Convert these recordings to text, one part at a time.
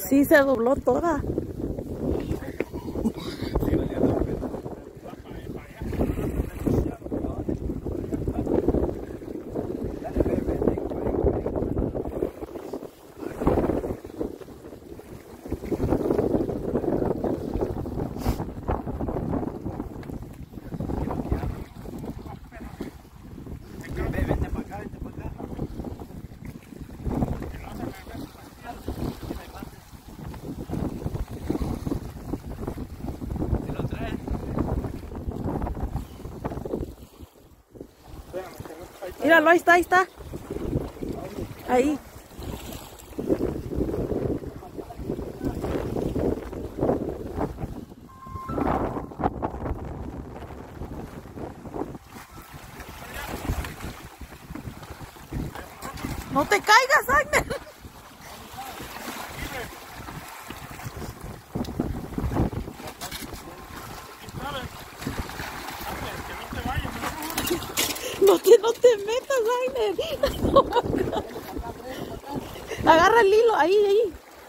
Sí, se dobló toda. Míralo, ahí está, ahí está. Ahí. No te caigas, Agner. No te metas, Agner. Oh my God. Agarra el hilo, ahí.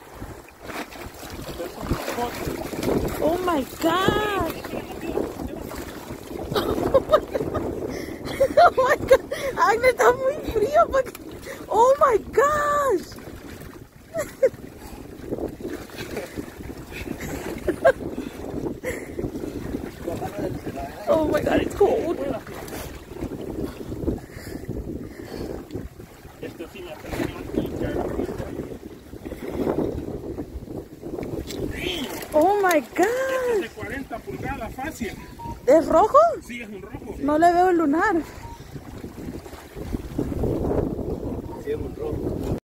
Oh my God. Oh my God. Agner, está muy frío. Oh my gosh. Oh my God, it's cold. Oh my God. Es de 40 pulgadas, fácil. ¿Es rojo? Sí, es un rojo. No le veo el lunar. Sí, es un rojo.